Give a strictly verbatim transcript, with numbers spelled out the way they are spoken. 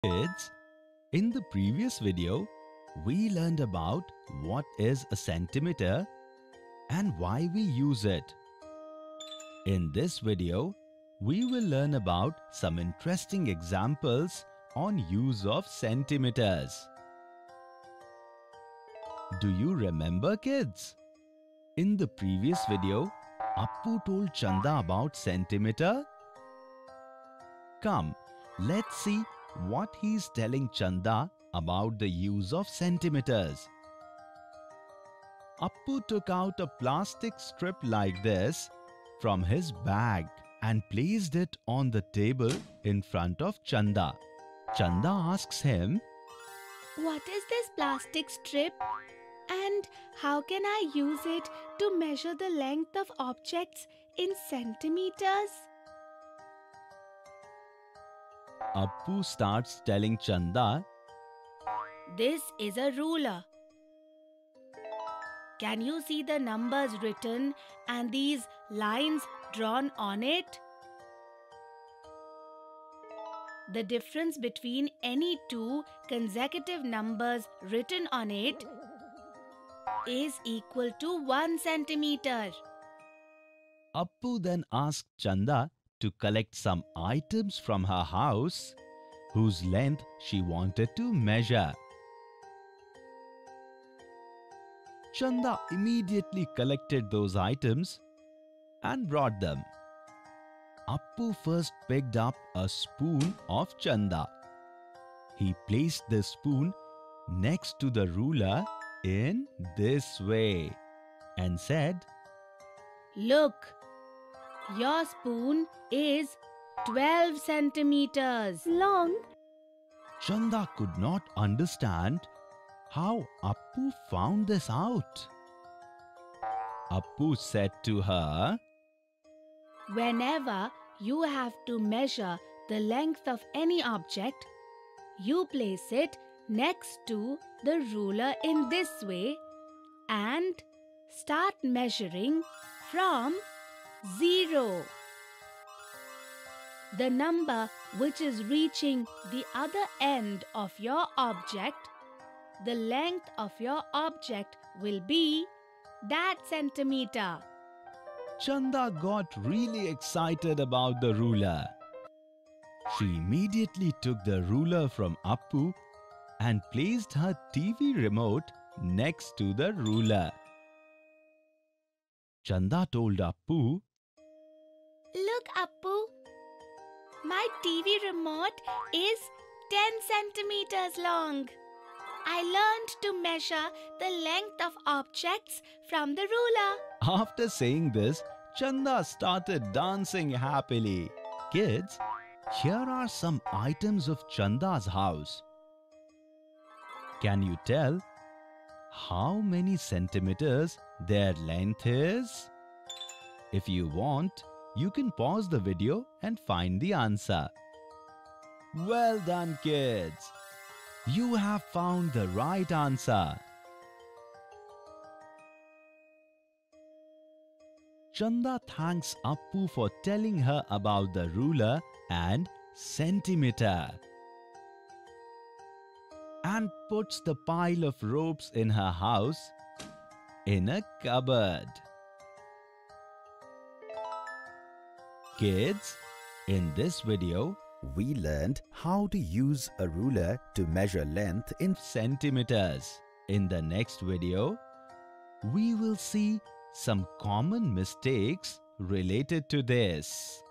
Kids, in the previous video, we learned about what is a centimeter and why we use it. In this video, we will learn about some interesting examples on use of centimeters. Do you remember, kids? In the previous video, Appu told Chanda about centimeter. Come, let's see what he's telling Chanda about the use of centimeters. Appu took out a plastic strip like this from his bag and placed it on the table in front of Chanda. Chanda asks him, "What is this plastic strip? And how can I use it to measure the length of objects in centimeters?" Appu starts telling Chanda, "This is a ruler. Can you see the numbers written and these lines drawn on it? The difference between any two consecutive numbers written on it is equal to one centimeter." Appu then asked Chanda to collect some items from her house whose length she wanted to measure. Chanda immediately collected those items and brought them. Appu first picked up a spoon of Chanda. He placed the spoon next to the ruler in this way and said, "Look, your spoon is twelve centimeters long." Chanda could not understand how Appu found this out. Appu said to her, "Whenever you have to measure the length of any object, you place it next to the ruler in this way and start measuring from zero. The number which is reaching the other end of your object, the length of your object will be that centimeter." Chanda got really excited about the ruler. She immediately took the ruler from Appu and placed her T V remote next to the ruler. Chanda told Appu, "Look, Appu, my T V remote is ten centimeters long. I learned to measure the length of objects from the ruler." After saying this, Chanda started dancing happily. Kids, here are some items of Chanda's house. Can you tell how many centimeters their length is? If you want, you can pause the video and find the answer. Well done, kids! You have found the right answer. Chanda thanks Appu for telling her about the ruler and centimeter and puts the pile of ropes in her house in a cupboard. Kids, in this video, we learned how to use a ruler to measure length in centimeters. In the next video, we will see some common mistakes related to this.